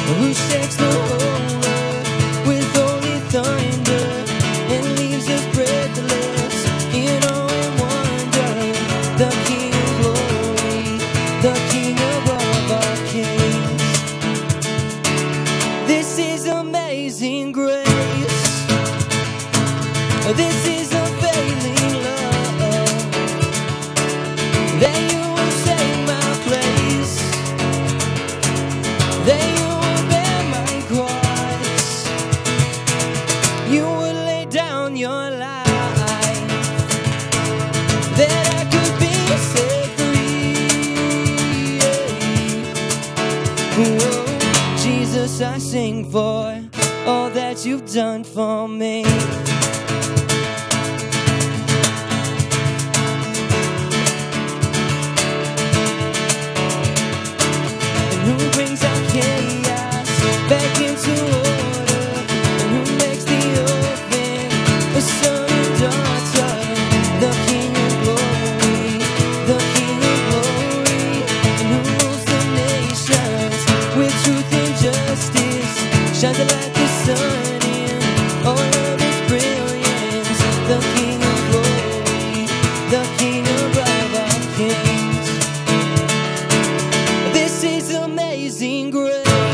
who shakes the whole earth with holy thunder and leaves us breathless in awe and wonder. The King of glory, the King above our kings. This is amazing grace. This is unfailing love, that you will take my place, that you will bear my cross, you will lay down your life, that I could be set free. Whoa, Jesus, I sing for all that you've done for me. Back into order, and who makes the open a son and daughter. The King of glory, the King of glory, and who rules the nations with truth and justice, shines like the sun in all of its brilliance. The King of glory, the King above our kings. This is amazing grace.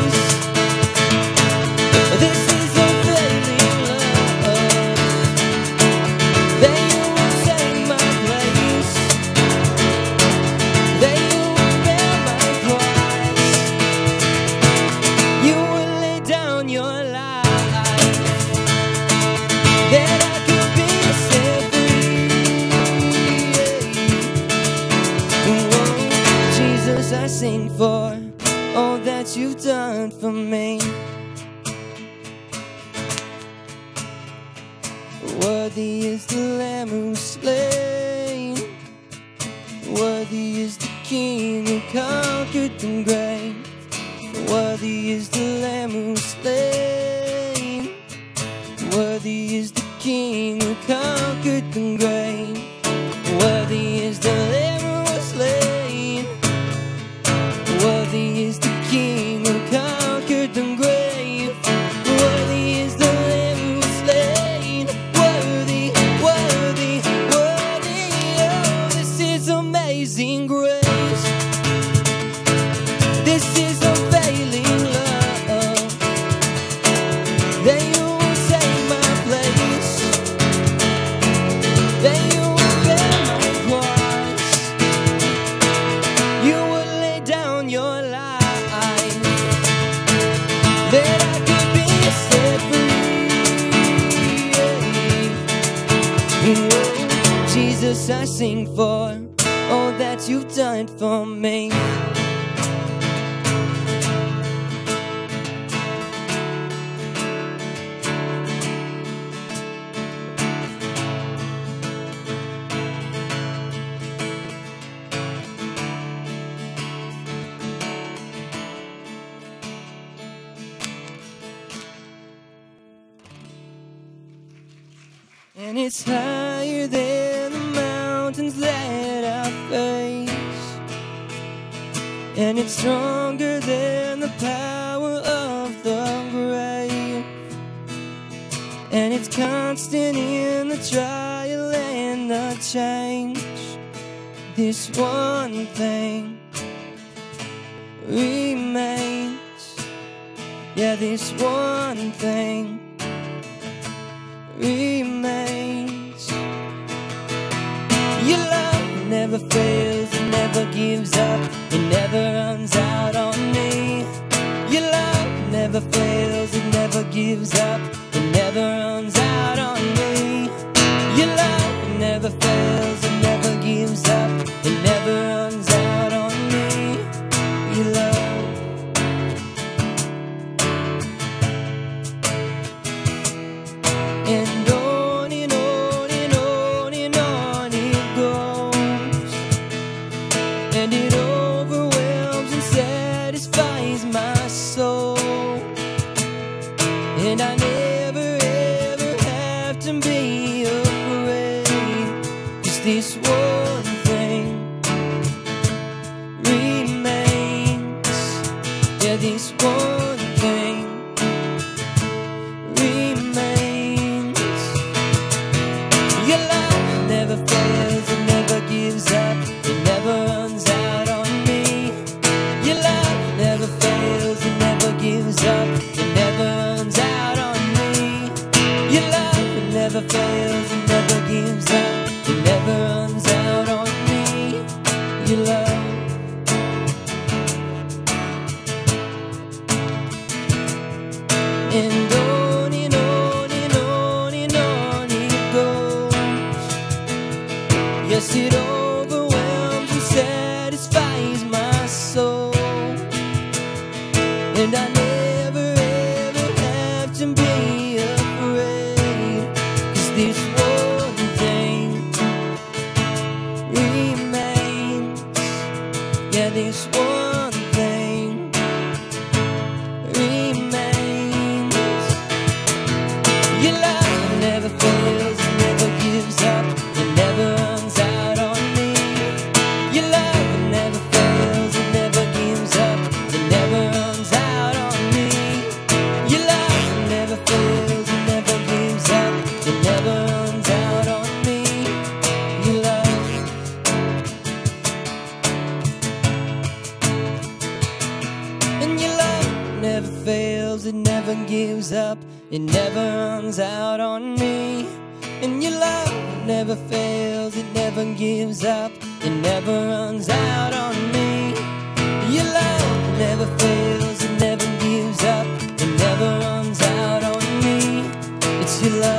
This is unfailing love, that you will take my place, that you will bear my cross, you will lay down your life, that I could be set free. Whoa, Jesus, I sing for all that you've done for me. Worthy is the Lamb who's slain, worthy is the King who conquered the grave. Worthy is the Lamb who's slain, worthy is the King who conquered the grave. Worthy is the Lamb who was slain, worthy is the King who conquered the grave. Worthy is the Lamb who was slain, worthy, worthy, worthy. Oh, this is amazing grace. This is unfailing love, that you will take my place, that you will bear my cross, you will lay down your life, that I could be set free. Whoa, Jesus, I sing for all that you've done for me. And it's higher than the mountains that I face, and it's stronger than the power of the grave, and it's constant in the trial and the change. This one thing remains, yeah, this one thing remains. Your love never fails, it never gives up, it never runs out on me. Your love never fails, it never gives up, it never runs out on me. Your love never fails, it never gives up, it never runs out on me. Your love. And on and on and on and on it goes, and it overwhelms and satisfies my soul. And I never ever have to be afraid, 'cause this one thing remains, yeah, this one thing Your love never fails, it never gives up, it never runs out on me. Your love never fails, it never gives up, it never runs out on me. Your love never fails, it never gives up, it never runs out on me. Your love. And on and on and on and on it goes. Yes, it overwhelms and satisfies my soul. And I never ever have to be afraid, 'cause this one thing remains. Yeah, this one thing remains. Your love never fails, it never gives up, it never runs out on me. Your love never fails, it never gives up, it never runs out on me. Your love never fails, it never gives up, it never runs out on me. Your love. And your love never fails, it never gives up, it never runs out on me. And your love never fails, it never gives up, it never runs out on me. Your love never fails, it never gives up, it never runs out on me. It's your love.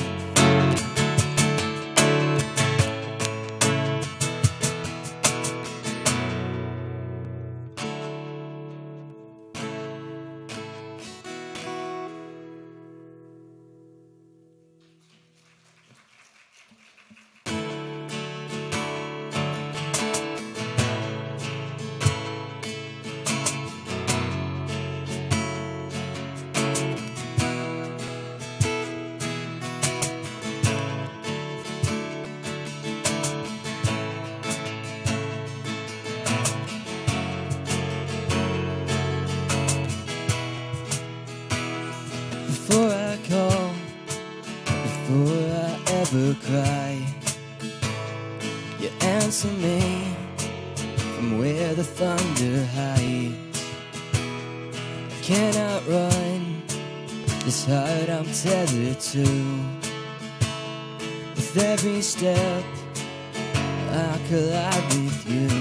Before I call, before I ever cry, you answer me from where the thunder hides. I cannot run this heart I'm tethered to. With every step I collide with you.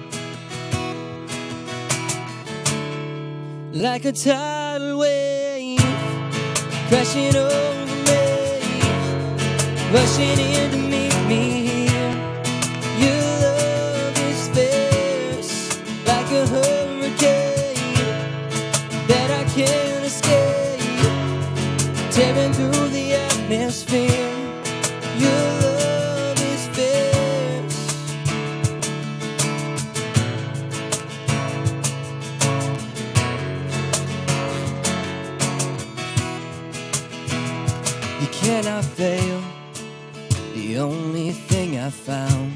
Like a tidal wave crashing over me, rushing in to meet me here. Your love is fierce, like a hurricane that I can't escape, tearing through the atmosphere. Your love is fierce. You cannot fail. The only thing I found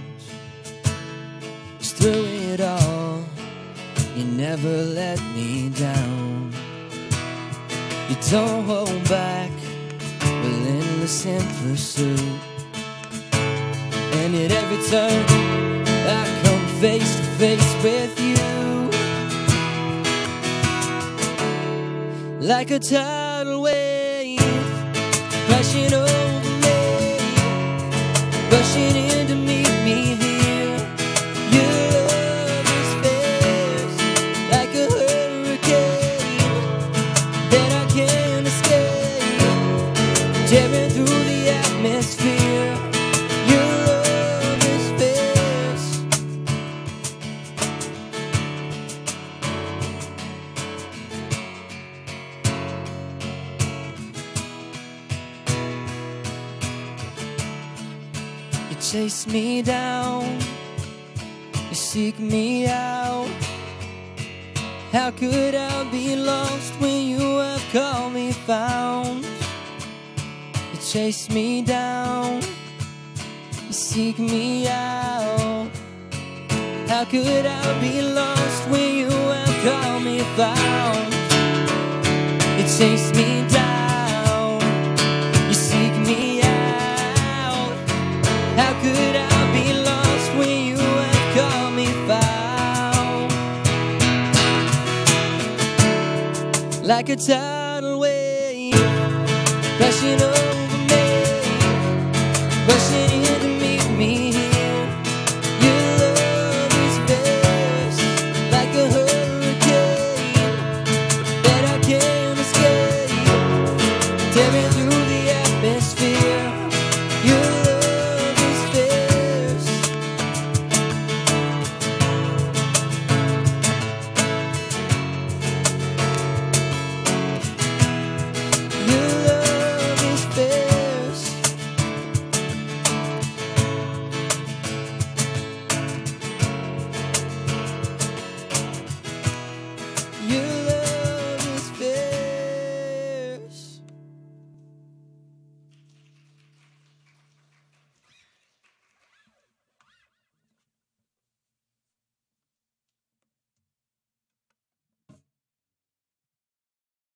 is through it all, you never let me down. You don't hold back, relentless in pursuit. And at every turn I come face to face with you. Like a tidal wave crashing over me, rushing in to meet me here. Your love is fierce, like a hurricane that I can't escape, tearing through the atmosphere. Your love is fierce. You chase me down, you seek me out. How could I be lost when you have called me found? You chase me down, you seek me out. How could I be lost when you have called me found? You chase me down, you seek me out. How could I be lost when you have called me found? Like a child